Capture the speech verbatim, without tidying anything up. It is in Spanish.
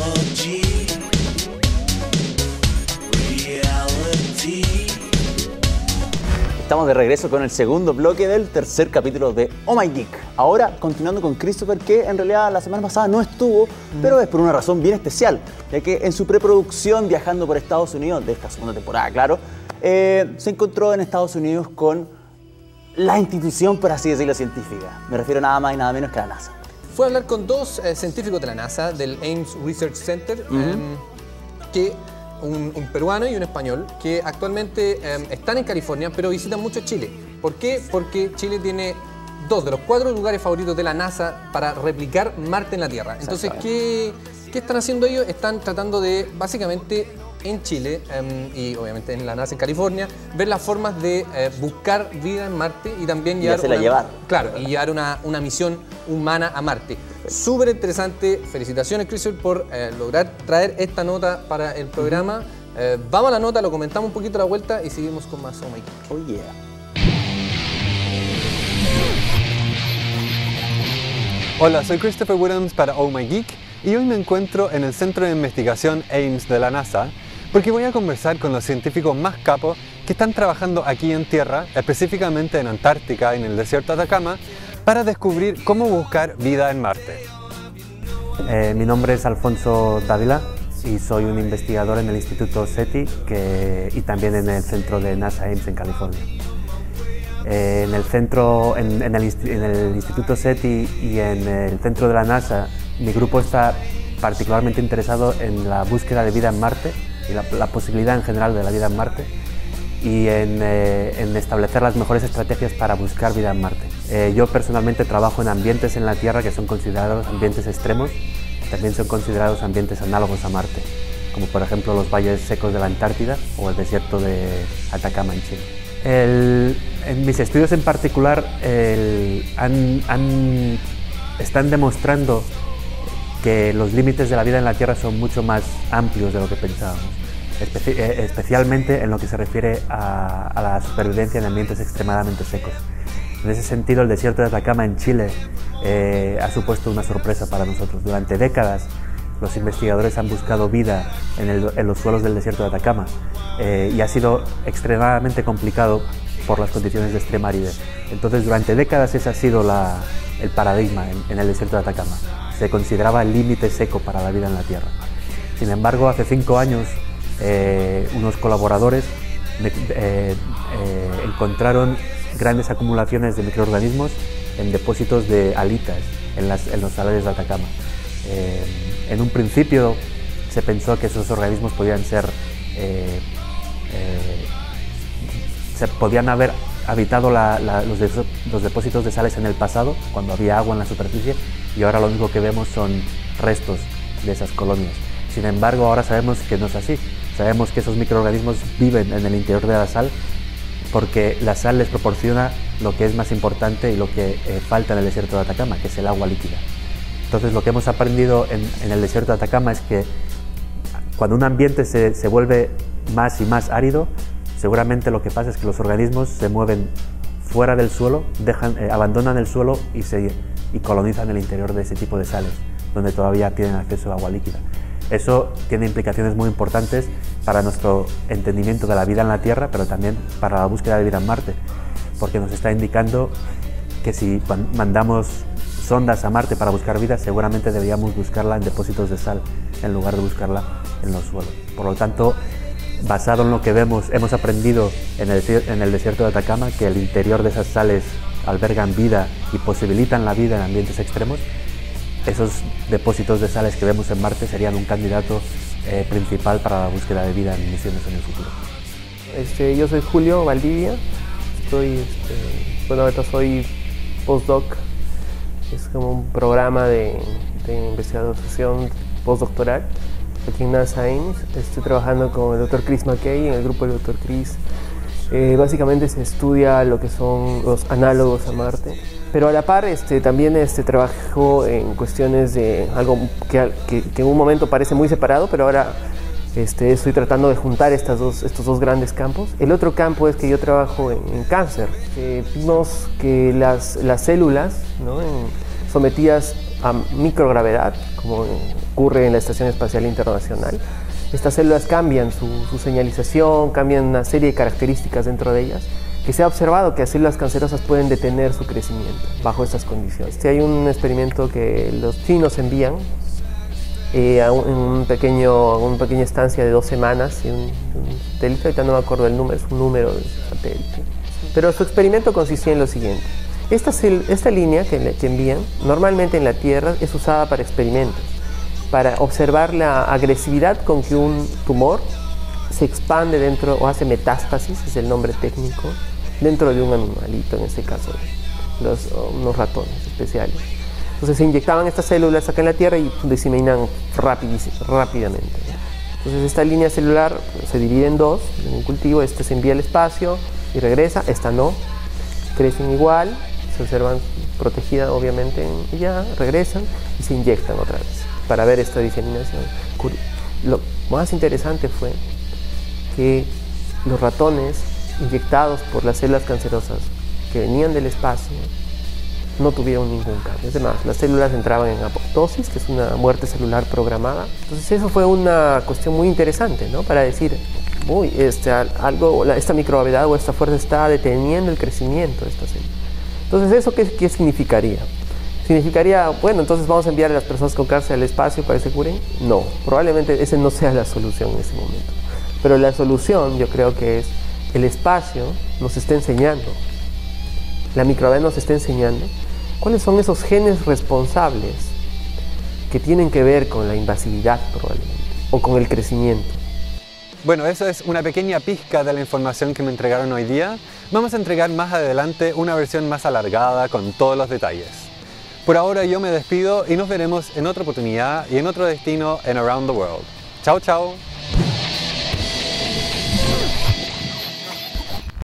Estamos de regreso con el segundo bloque del tercer capítulo de Oh My Geek. Ahora, continuando con Christopher, que en realidad la semana pasada no estuvo, mm. pero es por una razón bien especial, ya que en su preproducción, viajando por Estados Unidos, de esta segunda temporada, claro, eh, se encontró en Estados Unidos con la institución, por así decirlo, científica. Me refiero nada más y nada menos que a la NASA. Fue a hablar con dos eh, científicos de la NASA, del Ames Research Center, uh-huh. eh, que... Un, un peruano y un español que actualmente eh, están en California, pero visitan mucho Chile. ¿Por qué? Porque Chile tiene dos de los cuatro lugares favoritos de la NASA para replicar Marte en la Tierra. Entonces, ¿qué, qué están haciendo ellos? Están tratando de, básicamente, en Chile eh, y obviamente en la NASA en California, ver las formas de eh, buscar vida en Marte y también llevar, y una, llevar. Claro, y llevar una, una misión humana a Marte. Súper interesante. Felicitaciones, Christopher, por eh, lograr traer esta nota para el programa. Uh-huh. eh, vamos a la nota, lo comentamos un poquito a la vuelta y seguimos con más Oh My Geek. Oh yeah. Hola, soy Christopher Williams para Oh My Geek y hoy me encuentro en el Centro de Investigación Ames de la NASA porque voy a conversar con los científicos más capos que están trabajando aquí en Tierra, específicamente en Antártica, en el desierto de Atacama, para descubrir cómo buscar vida en Marte. Eh, mi nombre es Alfonso Dávila y soy un investigador en el Instituto SETI que, y también en el centro de NASA Ames en California. Eh, en, el centro, en, en, el, en el Instituto SETI y en el centro de la NASA, mi grupo está particularmente interesado en la búsqueda de vida en Marte y la, la posibilidad en general de la vida en Marte y en, eh, en establecer las mejores estrategias para buscar vida en Marte. Eh, yo personalmente trabajo en ambientes en la Tierra que son considerados ambientes extremos, también son considerados ambientes análogos a Marte, como por ejemplo los valles secos de la Antártida o el desierto de Atacama en Chile. El, en mis estudios en particular el, han, han, están demostrando que los límites de la vida en la Tierra son mucho más amplios de lo que pensábamos. Especi especialmente en lo que se refiere a, a la supervivencia en ambientes extremadamente secos. En ese sentido, el desierto de Atacama en Chile eh, ha supuesto una sorpresa para nosotros. Durante décadas, los investigadores han buscado vida en, el, en los suelos del desierto de Atacama eh, y ha sido extremadamente complicado por las condiciones de extrema aridez. Entonces, durante décadas ese ha sido la, el paradigma en, en el desierto de Atacama. Se consideraba el límite seco para la vida en la Tierra. Sin embargo, hace cinco años, Eh, unos colaboradores de, eh, eh, encontraron grandes acumulaciones de microorganismos en depósitos de halitas en, las, en los salares de Atacama. Eh, en un principio se pensó que esos organismos podían ser, eh, eh, se podían haber habitado la, la, los, de, los depósitos de sales en el pasado, cuando había agua en la superficie, y ahora lo único que vemos son restos de esas colonias. Sin embargo, ahora sabemos que no es así. Sabemos que esos microorganismos viven en el interior de la sal porque la sal les proporciona lo que es más importante y lo que eh, falta en el desierto de Atacama, que es el agua líquida. Entonces, lo que hemos aprendido en, en el desierto de Atacama es que cuando un ambiente se, se vuelve más y más árido, seguramente lo que pasa es que los organismos se mueven fuera del suelo, dejan, eh, abandonan el suelo y, se, y colonizan el interior de ese tipo de sales, donde todavía tienen acceso a agua líquida. Eso tiene implicaciones muy importantes para nuestro entendimiento de la vida en la Tierra, pero también para la búsqueda de vida en Marte, porque nos está indicando que si mandamos sondas a Marte para buscar vida, seguramente deberíamos buscarla en depósitos de sal, en lugar de buscarla en los suelos. Por lo tanto, basado en lo que vemos, hemos aprendido en el, en el desierto de Atacama que el interior de esas sales albergan vida y posibilitan la vida en ambientes extremos. Esos depósitos de sales que vemos en Marte serían un candidato eh, principal para la búsqueda de vida en misiones en el futuro. Este, yo soy Julio Valdivia, estoy, este, bueno, ahorita soy postdoc, es como un programa de, de investigación postdoctoral aquí en NASA Ames. Estoy trabajando con el doctor Chris McKay, en el grupo del doctor Chris. Eh, básicamente se estudia lo que son los análogos a Marte, pero a la par este, también este, trabajo en cuestiones de algo que, que, que en un momento parece muy separado, pero ahora este, estoy tratando de juntar estas dos, estos dos grandes campos. El otro campo es que yo trabajo en, en cáncer. Eh, vimos que las, las células, ¿no?, en, sometidas a microgravedad, como ocurre en la Estación Espacial Internacional, estas células cambian su, su señalización, cambian una serie de características dentro de ellas, que se ha observado que las células cancerosas pueden detener su crecimiento bajo estas condiciones. Este, hay un experimento que los chinos envían eh, a un, en un pequeño, una pequeña estancia de dos semanas, y un, un satélite, ahorita no me acuerdo el número, es un número de satélite. Pero su experimento consistía en lo siguiente. Esta, esta línea que, que envían, normalmente en la Tierra, es usada para experimentos, para observar la agresividad con que un tumor se expande dentro, o hace metástasis, es el nombre técnico, dentro de un animalito, en este caso, los, unos ratones especiales. Entonces se inyectaban estas células acá en la Tierra y diseminan rápidamente. Entonces esta línea celular se divide en dos, en un cultivo, este se envía al espacio y regresa, esta no, crecen igual, se observan protegidas obviamente, y ya regresan y se inyectan otra vez para ver esta diseminación. Lo más interesante fue que los ratones inyectados por las células cancerosas que venían del espacio no tuvieron ningún cambio. Es más, las células entraban en apoptosis, que es una muerte celular programada. Entonces eso fue una cuestión muy interesante, ¿no? Para decir, uy, este, algo, esta microgravedad o esta fuerza está deteniendo el crecimiento de esta célula. Entonces, ¿eso qué, qué significaría? ¿Significaría, bueno, entonces vamos a enviar a las personas con cáncer al espacio para que se curen? No, probablemente esa no sea la solución en ese momento. Pero la solución, yo creo que es, el espacio nos está enseñando, la microgravedad nos está enseñando cuáles son esos genes responsables que tienen que ver con la invasividad probablemente, o con el crecimiento. Bueno, eso es una pequeña pizca de la información que me entregaron hoy día. Vamos a entregar más adelante una versión más alargada con todos los detalles. Por ahora yo me despido y nos veremos en otra oportunidad y en otro destino en Around the World. Chao, chao.